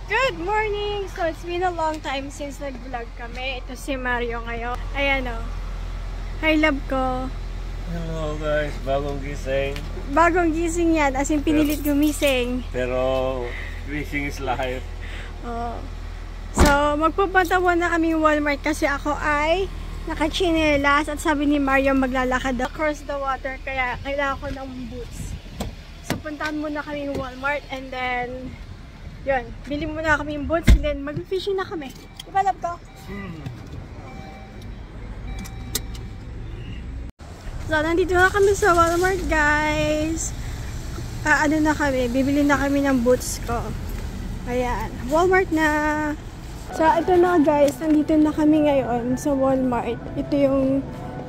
Good morning! So, it's been a long time since nag-vlog kami. Ito si Mario ngayon. Ayan o. Hi, love ko. Hello guys, bagong gising. Bagong gising yan, as in pinilit gumising. Pero, wishing is life. Oh. So, magpapatawan na kaming Walmart kasi ako ay nakachinelas at sabi ni Mario maglalakad across the water kaya kailangan ko ng boots. So, puntahan muna kaming Walmart and then yun, bili muna kami yung boots and then mag-fishing na kami. Diba, love ko? So, nandito na kami sa Walmart, guys. Ano na kami, bibili na kami ng boots ko. Ayan, Walmart na. So, ito na guys, nandito na kami ngayon sa Walmart. Ito yung,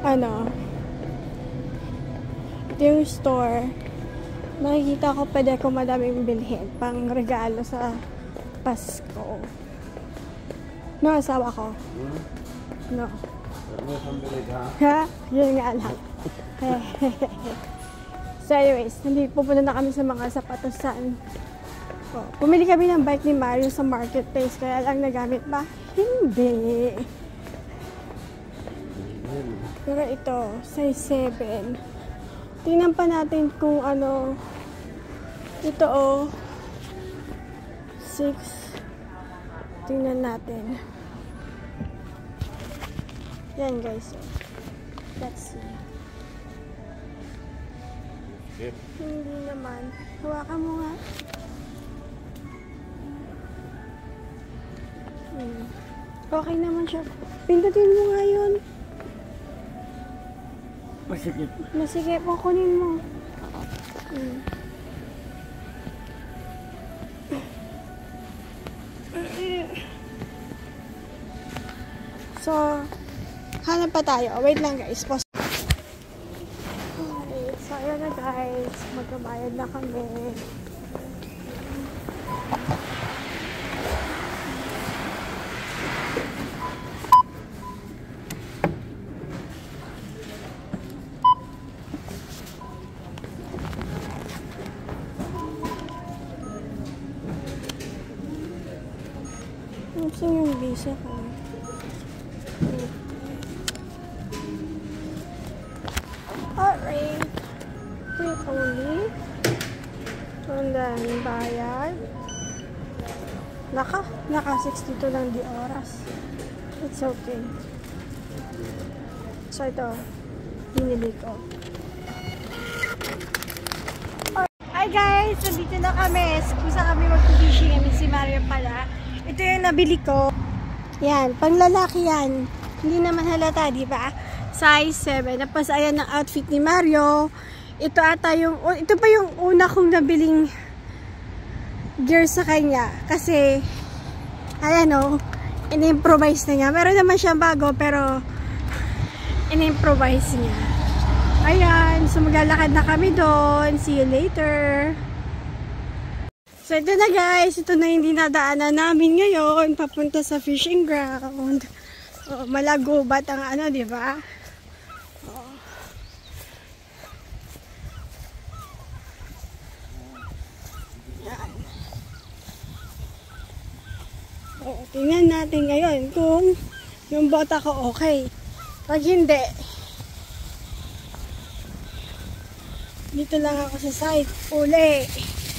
ito yung store. Nakikita ko pwede ko madaming bilhin pang regalo sa Pasko. No, asawa ko. No. Ha? Yun nga lang. So anyways, pupunta na kami sa mga sapatosan. Oh, pumili kami ng bike ni Mario sa marketplace, kaya lang nagamit ba? Hindi. Pero ito, size 7. Tingnan pa natin kung ano. Ito oh. 6. Tingnan natin. Yan guys. Let's see. Yep. Hindi naman. Hawakan mo nga. Okay naman siya. Pindutin mo nga yun. Masikip. Masikip. Kukunin mo. So, hanap pa tayo. Wait lang guys. Pause. Okay. So, ayan na guys. Magkabayad na kami. Saan yung visa ko? Alright. Wait only. And then, bayad. Naka 62 lang di oras. It's okay. So, ito. Binili ko. Hi guys! Nandito na kami. Kung saan kami mag-fishing. Kami si Mario pala. Ito yung nabili ko. Yan, panglalaki yan. Hindi naman halata, di ba? Size 7. Tapos ayan ang outfit ni Mario. Ito ata yung, ito pa yung una kong nabiling gear sa kanya. Kasi, ayan o, in-improvise na niya. Meron naman siyang bago, pero in-improvise niya. Ayan, so maglalakad na kami doon. See you later. So, ito na guys. Ito na yung dinadaanan namin ngayon. Papunta sa fishing ground. Oh, malagubat ang ano, di ba? Oh. Yan. Oh, tingnan natin ngayon kung yung bota ko okay. Pag hindi, dito lang ako sa site. Uli.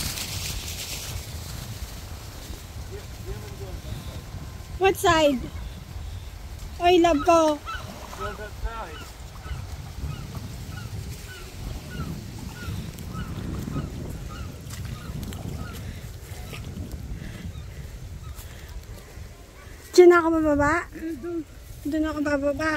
What side? Oy, love ko. Well, that side. Diyan ako bababa? Doon ako bababa.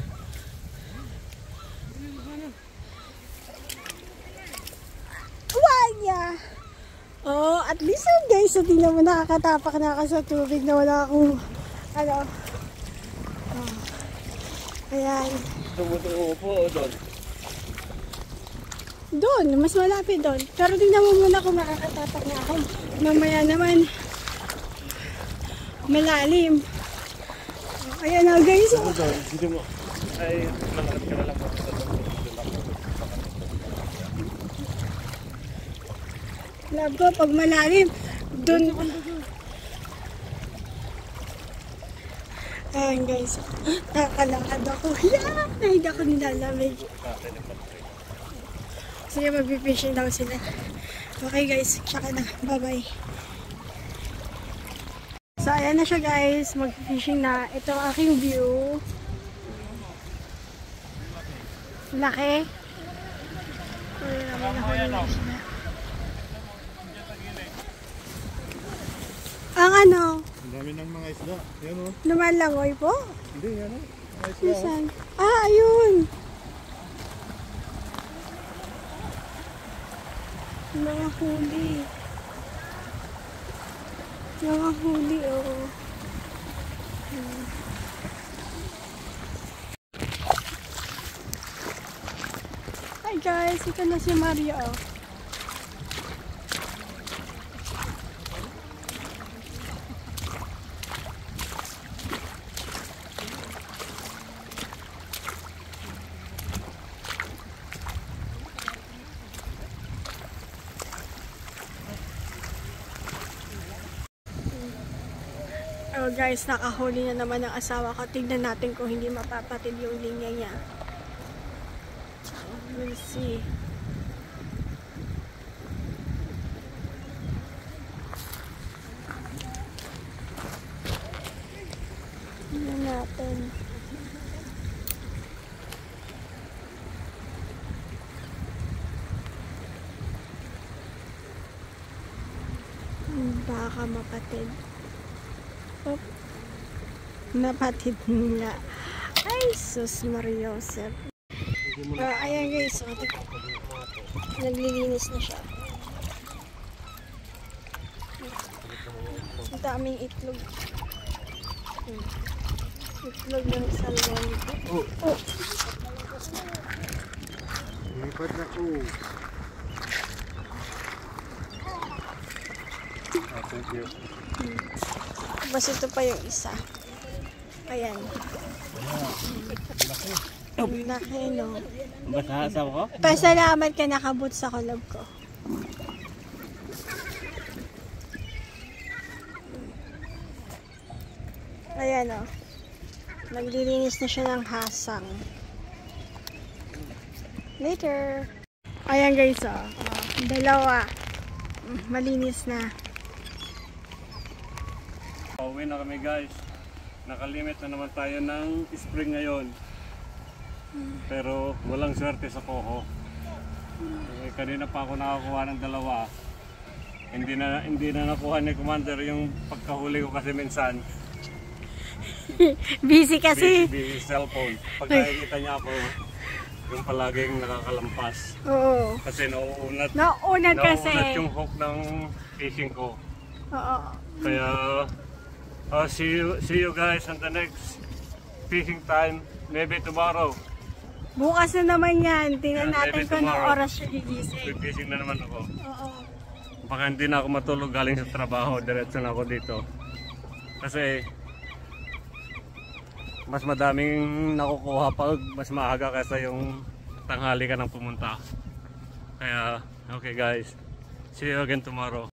Wanya! Oh, at least guys, so di naman nakakatapak na ako sa tubig na wala akong ano. Oh. Ayan. Tumutungo po doon. Doon, mas malapit doon. Pero tingnan mo muna kung makakatapak na ako. Mamaya naman malalim. Oh, ayan na guys. Ako doon, hindi mo. Ay, malakad ka na lang. Love ko, pag malalim, dun. Ayan guys, nakakalakad ako. Yeah! Nahid ako nilalamig. Sige, mag-fishing daw sila. Okay guys, tsaka na. Bye-bye. So, ayan na siya guys. Mag-fishing na. Ito ang aking view. Laki. Ang ano? Ang dami ng mga isda. Yan o. Lumalangoy po? Hindi, yan o. Mga isda. Saan? Ah, ayun. Mga huli. Mga huli, oo. Hi guys, ito na si Mario. Oh guys, nakahuli na naman ang asawa ko. Tignan natin kung hindi mapapatid yung linya niya. We'll see. Tignan natin. Baka mapatid. Oh, napatid nga. Ay, sus Mariosep. Ayan guys, so, naglilinis na siya. Ang daming itlog. Itlog ng salmon. Oh. Lipat na ko. Thank you. Bas ito pa yung isa. Ayan. Ang laki, no? Basta sa ko? Pasalamat ka nakabot sa kulog ko. Ayan, o. Naglilinis na siya ng hasang. Later. Ayan guys, o. Dalawa. Malinis na. Pauwi na kami guys. Nakalimit na naman tayo ng spring ngayon. Pero walang swerte sa Coho. Kanina pa ako nakakuha ng dalawa. Hindi na nakuha ni Commander yung pagkahuli ko kasi minsan. Busy kasi. Busy cellphone. Pag nakikita niya ako, yung palaging nakakalampas. Oo. Kasi nauunat kasi. yung hook ng fishing ko. Oo. Kaya see you guys on the next fishing time. Maybe tomorrow. Bukas na naman yan. Tingnan natin kung anong tomorrow. oras siya gigising. Fishing na naman ako. Oo. Baka hindi na ako matulog galing sa trabaho. Diretso na ako dito. Kasi mas madaming nakukuha pag mas maaga kaysa yung tanghali ka nang pumunta. Kaya okay guys. See you again tomorrow.